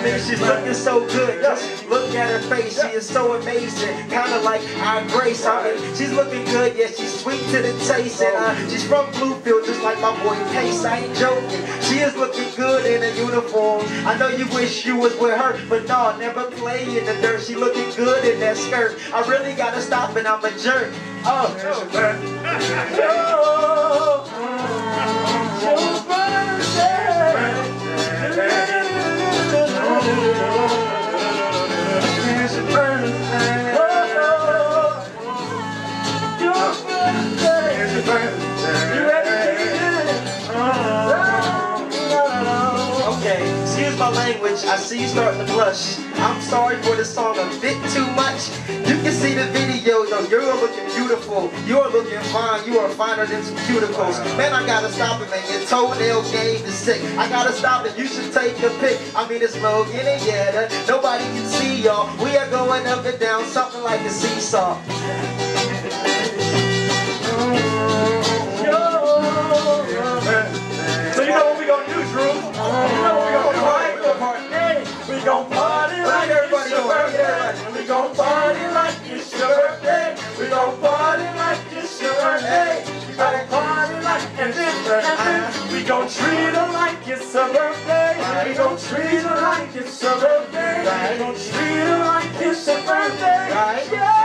I mean, she's looking so good. Just look at her face, she is so amazing. Kind of like our Grace. I mean, she's looking good, yeah, she's sweet to the taste. And she's from Bluefield, just like my boy Pace. I ain't joking. She is looking good in a uniform. I know you wish you was with her, but no, never play in the dirt. She looking good in that skirt. I really gotta stop and I'm a jerk. Oh, okay, excuse my language, I see you starting to blush. I'm sorry for the song a bit too much. You can see the video though, you're looking beautiful. You're looking fine, you are finer than some cuticles. Man, I gotta stop it, man, your toenail game is sick. I gotta stop it, you should take a pic. I mean, it's Logan and Yeda, nobody can see y'all. We are going up and down, something like a seesaw. So you know what we gonna do, Drew? You know what we gonna party? We gonna party like it's your birthday. We gonna party like it's your birthday. We gonna party like it's your birthday. We gonna party like it's your birthday. We gonna treat her like it's her birthday. We gonna treat her like it's her birthday. We gonna treat her like it's her birthday. Yeah.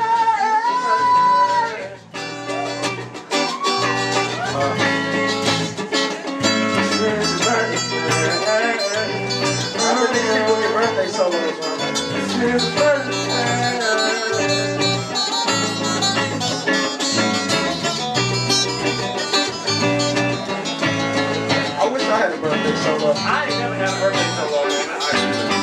Birthday solos, man. I wish I had a birthday solo. I ain't never had a birthday solo, man.